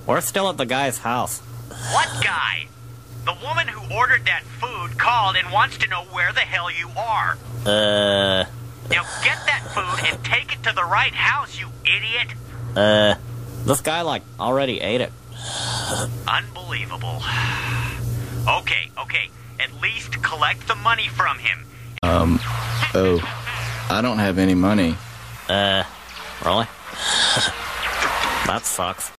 We're still at the guy's house. What guy? The woman who ordered that food called and wants to know where the hell you are. Now get that food and take it to the right house, you idiot. This guy, already ate it. Unbelievable. Okay. At least collect the money from him. I don't have any money. Really? That sucks.